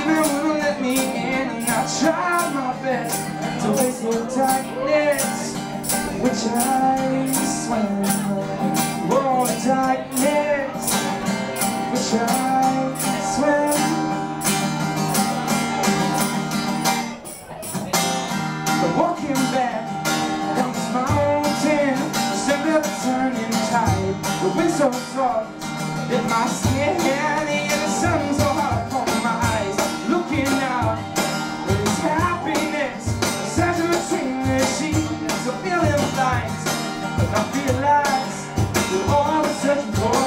they wouldn't let me in, and I tried my best to waste your darkness, which I swam. Oh, darkness, which I swam. But walking back down this mountain, instead of turning tide, the wind so soft in my skin, and the sun so hot upon my eyes. Looking out, there's happiness, such between the sheets, a feeling blind, but I realize we're all searching for